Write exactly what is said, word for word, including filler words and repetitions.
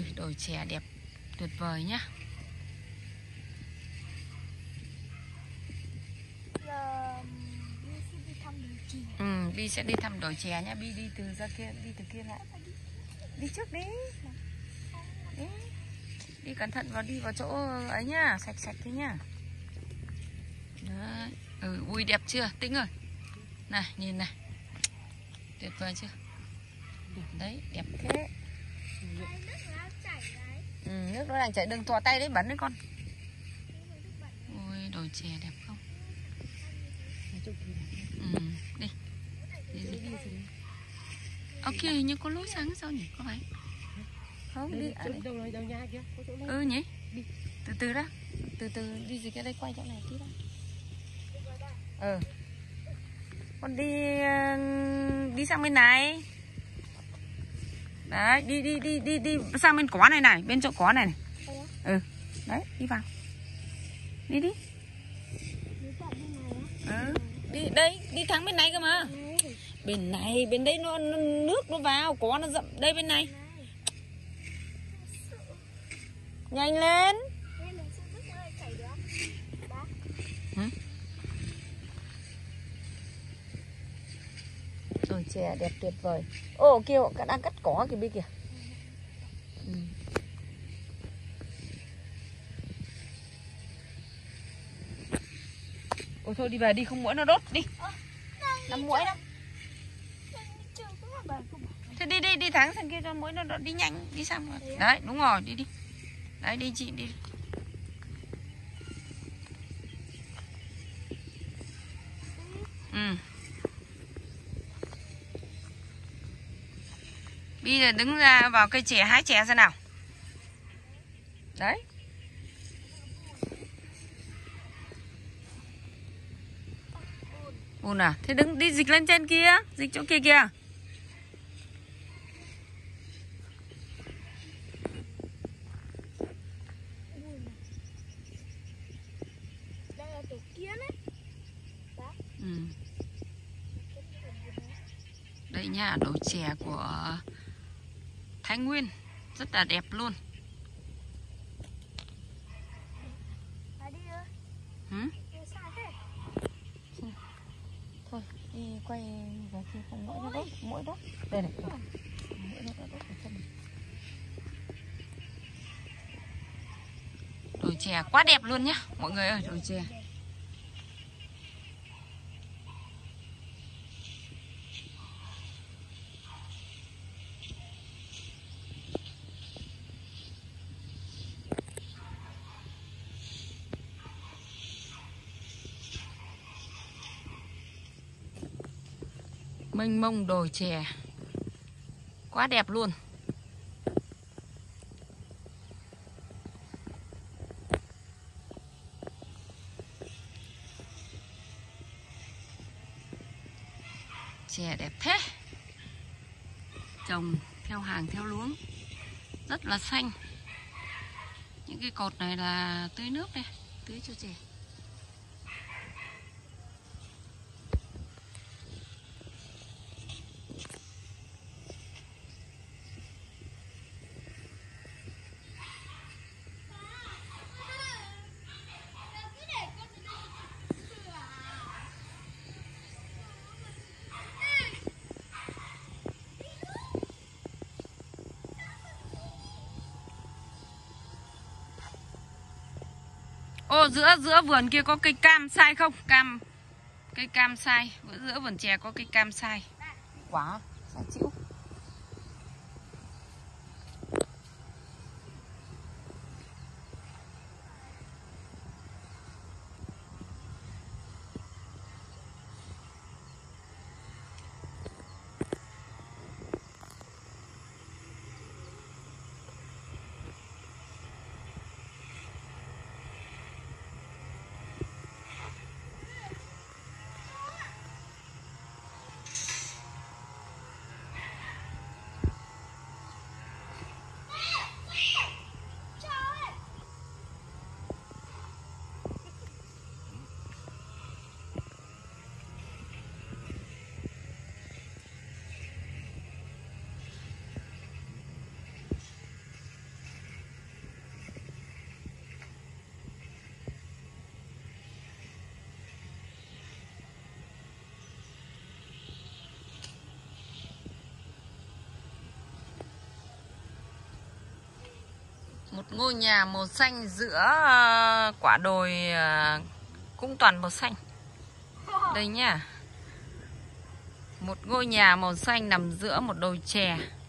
ơi, đồi chè đẹp tuyệt vời nhá. Giờ Bi sẽ đi thăm đồi chè. Ừ, Bi sẽ đi thăm đồi chè nhá. Bi đi từ ra kia, đi từ kia lại. Đi trước đi. Đi. Đi cẩn thận vào, đi vào chỗ ấy nhá, sạch sạch thế nhá. Đấy. Ừ, ui đẹp chưa, Tĩnh ơi. Này, nhìn này. Tuyệt vời chưa? Đấy, đẹp thế. Nước nó đang chảy đấy. Ừ, nước nó đang chảy, đừng thò tay đấy, bẩn đấy con. Ui, đồi chè đẹp không? Ừ, đi. Đi, đi. Ở kia hình như có lối sang sao nhỉ? Có phải? Không, đi. À, đâu đâu nhà kia, có chỗ này. ừ nhỉ? Đi. Từ từ đó. Từ từ đi gì cái đây, quay chỗ này tí đó. Ừ. Con đi đi sang bên này. Đấy, đi đi đi đi đi sang bên có này này, bên chỗ có này này. Ừ. Đấy, đi vào. Đi đi. Ừ. Đi đây, đi thẳng bên này cơ mà. Bên này, bên đấy nó, nó nước nó vào, có nó dậm đây bên này. Nhanh lên. Ừ. Đồi chè đẹp tuyệt vời. Ồ kia họ đang cắt cỏ kìa Bi kìa. Ừ. Ôi thôi đi về đi, không muỗi nó đốt đi. Làm muỗi đó. Thế đi đi đi thẳng sang kia cho muỗi nó đốt, đi nhanh đi sang rồi. Đấy đúng rồi, đi đi. Đấy đi chị đi. Ừ. Bây giờ đứng ra vào cây chè hái chè xem nào. Đấy. Ôn à, thế đứng đi dịch lên trên kia, dịch chỗ kia kìa. Đây là tổ kiến ấy. Ừ. Đây nha, đồi chè của Thái Nguyên rất là đẹp luôn. Ừ? Thôi đi quay vào khi không mỗi nó đốt, mỗi đốt. Đây này, mỗi nó đốt ở chân. Đồi chè quá đẹp luôn nhá, mọi người ơi, đồi chè. Mênh mông đồi chè quá đẹp luôn. Chè đẹp thế, trồng theo hàng theo luống rất là xanh. Những cái cột này là tưới nước đây, tưới cho chè. Ô, giữa giữa vườn kia có cây cam sai không? Cam, cây cam sai. Giữa vườn chè có cây cam sai. Quả sai chịu. Một ngôi nhà màu xanh giữa ờ, quả đồi ờ, cũng toàn màu xanh. Đây nhá. Một ngôi nhà màu xanh nằm giữa một đồi chè.